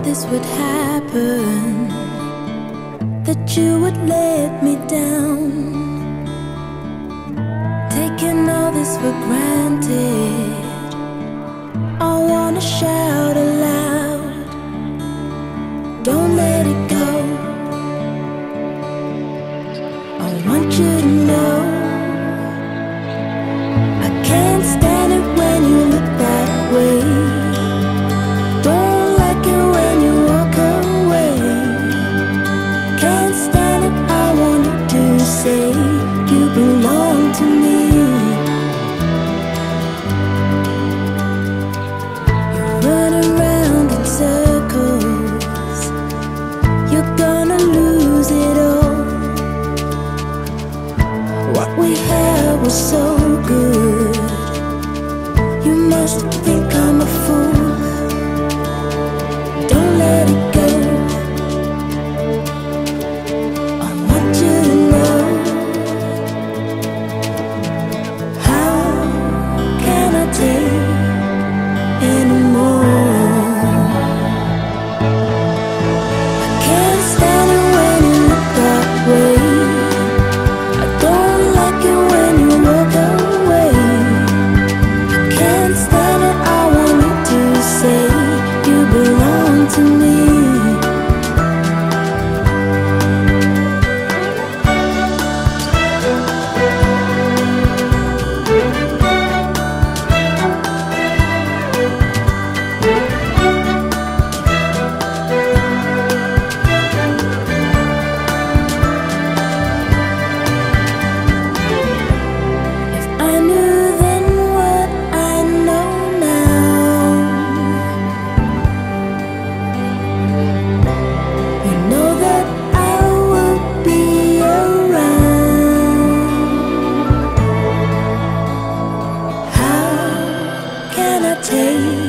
this would happen, that you would let me down, taking all this for granted. I wanna shout aloud, don't let it go. I want you to know I can't stand it when you look that way. Don't like it when you walk away. Can't stand it, I want you to say you belong to me. You run around in circles, you're gonna lose it all. What we had was so good, you must think I'm a fool. Don't let it go. I want you to know, how can I take anymore? I can't stand it when you look that way. I don't like it when you walk away. I can't stand it, I want you to say you belong to me. If I knew then what I know now, you know that I will be around. How can I take